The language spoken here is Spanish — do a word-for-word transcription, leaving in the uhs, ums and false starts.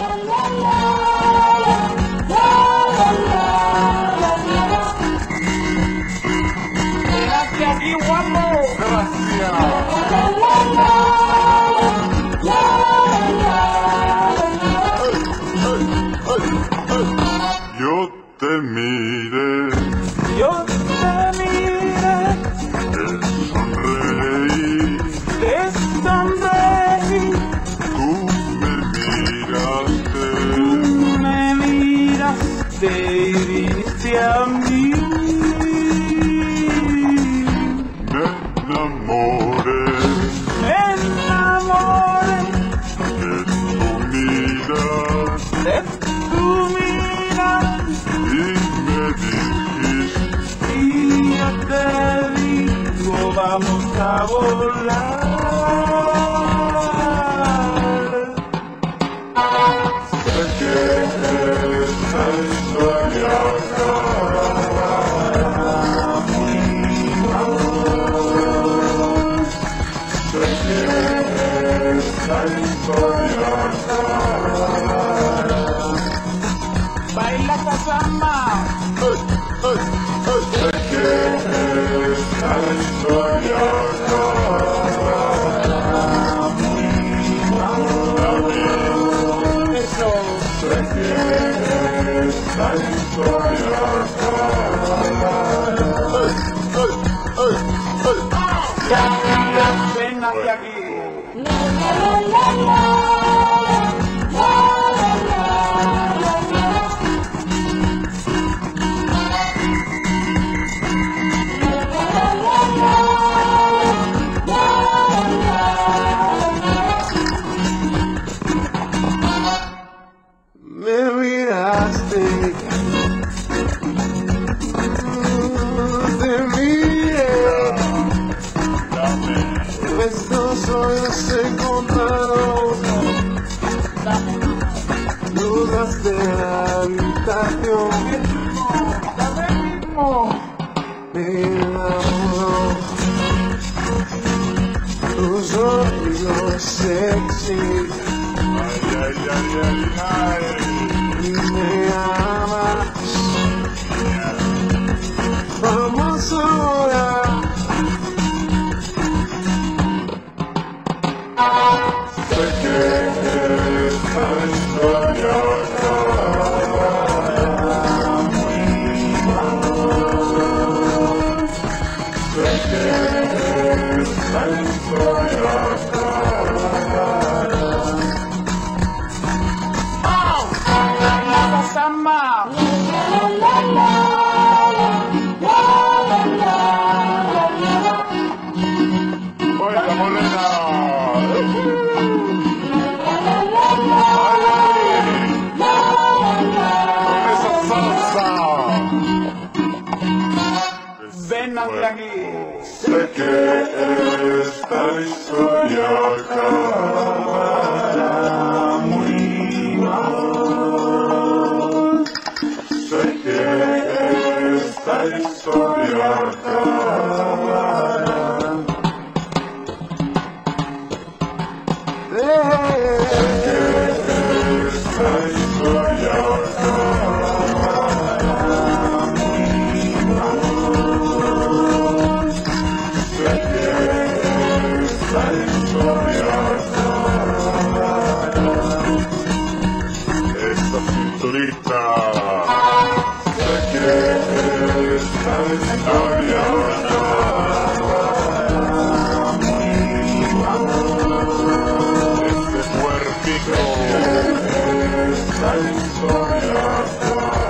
Quédate aquí, guapo. Yo te miré, Yo te miré, te sonreí, te sonreí, tú me miraste, me miraste y viniste a mí. me enamoré Me enamoré de tu mirada de tu mirada y me dijiste, y yo te digo vamos a volar. sé que esta historia sé que esta historia Baila Casama, sé que esta historia eso. sé que esta historia Ven hacia aquí. Me miraste, te miré, estos ojos se encontraron, luces de la habitación, me enamoró, tus oídos sexy. ay, ay, ay, ay, ay. Me amas, vamos ahora. Sé que esta historia sé que esta historia Baila Casama. ¡Vuelta morena! ¡Con esa salsa! Ven hacia aquí. Sé que esta historia acabará muy mal. Sé que esta historia acabará. Sé que esta historia acabará muy mal. Sé que esta historia acabará. Esta cinturita. Sé que esta historia acabará muy mal. Este cuerpito. Esta historia acabará.